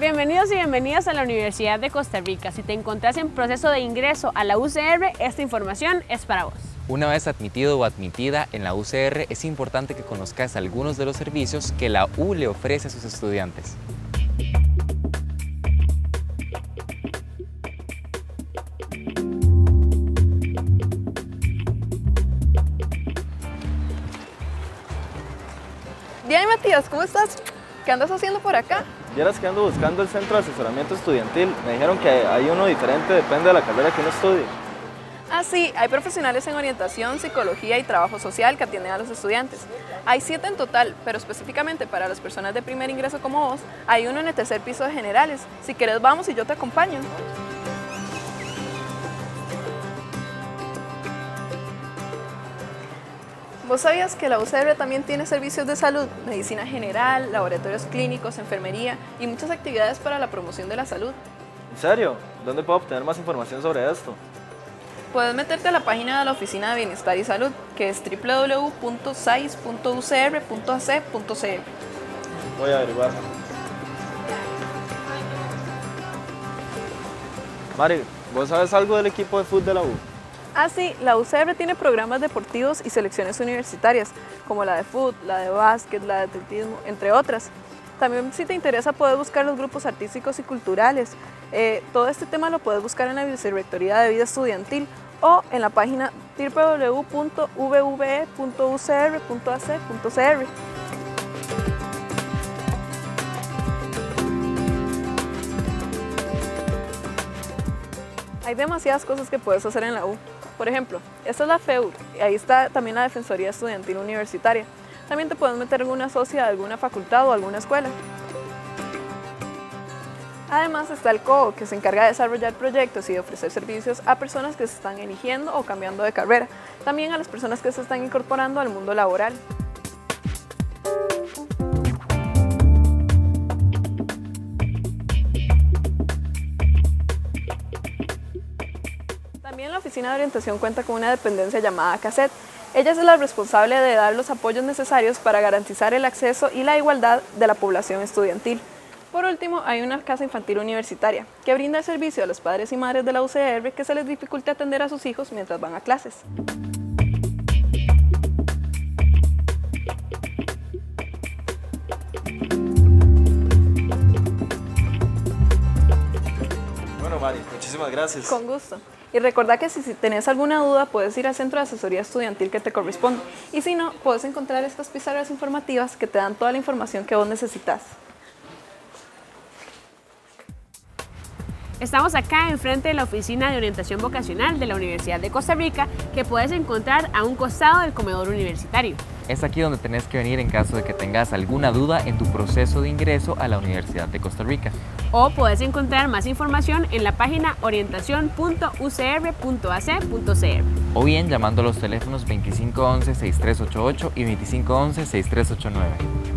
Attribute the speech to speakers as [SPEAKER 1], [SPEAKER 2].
[SPEAKER 1] Bienvenidos y bienvenidas a la Universidad de Costa Rica. Si te encontrás en proceso de ingreso a la UCR, esta información es para vos.
[SPEAKER 2] Una vez admitido o admitida en la UCR, es importante que conozcas algunos de los servicios que la U le ofrece a sus estudiantes.
[SPEAKER 3] Bien, Matías, ¿cómo estás? ¿Qué andas haciendo por acá?
[SPEAKER 4] Vieras que ando buscando el centro de asesoramiento estudiantil. Me dijeron que hay uno diferente, depende de la carrera que uno estudie.
[SPEAKER 3] Ah, sí, hay profesionales en orientación, psicología y trabajo social que atienden a los estudiantes. Hay 7 en total, pero específicamente para las personas de primer ingreso como vos, hay uno en el tercer piso de generales. Si querés vamos y yo te acompaño. ¿Vos sabías que la UCR también tiene servicios de salud, medicina general, laboratorios clínicos, enfermería y muchas actividades para la promoción de la salud?
[SPEAKER 4] ¿En serio? ¿Dónde puedo obtener más información sobre esto?
[SPEAKER 3] Puedes meterte a la página de la Oficina de Bienestar y Salud, que es www.sais.ucr.ac.cr.
[SPEAKER 4] Voy a averiguar. Mari, ¿vos sabes algo del equipo de fútbol de la U?
[SPEAKER 3] Ah, sí, la UCR tiene programas deportivos y selecciones universitarias, como la de fútbol, la de básquet, la de atletismo, entre otras. También, si te interesa, puedes buscar los grupos artísticos y culturales. Todo este tema lo puedes buscar en la Vicerrectoría de Vida Estudiantil o en la página www.vve.ucr.ac.cr. Hay demasiadas cosas que puedes hacer en la U. Por ejemplo, esta es la FEU, y ahí está también la Defensoría Estudiantil Universitaria. También te puedes meter en una socia de alguna facultad o alguna escuela. Además está el COO, que se encarga de desarrollar proyectos y de ofrecer servicios a personas que se están eligiendo o cambiando de carrera. También a las personas que se están incorporando al mundo laboral. También la Oficina de Orientación cuenta con una dependencia llamada CASET. Ella es la responsable de dar los apoyos necesarios para garantizar el acceso y la igualdad de la población estudiantil. Por último, hay una casa infantil universitaria, que brinda el servicio a los padres y madres de la UCR que se les dificulte atender a sus hijos mientras van a clases.
[SPEAKER 4] Bueno, Mari, muchísimas gracias.
[SPEAKER 3] Con gusto. Y recordá que si tenés alguna duda, puedes ir al centro de asesoría estudiantil que te corresponde. Y si no, puedes encontrar estas pizarras informativas que te dan toda la información que vos necesitas.
[SPEAKER 1] Estamos acá enfrente de la Oficina de Orientación Vocacional de la Universidad de Costa Rica, que puedes encontrar a un costado del comedor universitario.
[SPEAKER 2] Es aquí donde tenés que venir en caso de que tengas alguna duda en tu proceso de ingreso a la Universidad de Costa Rica.
[SPEAKER 1] O puedes encontrar más información en la página orientacion.ucr.ac.cr.
[SPEAKER 2] O bien llamando a los teléfonos 2511-6388 y 2511-6389.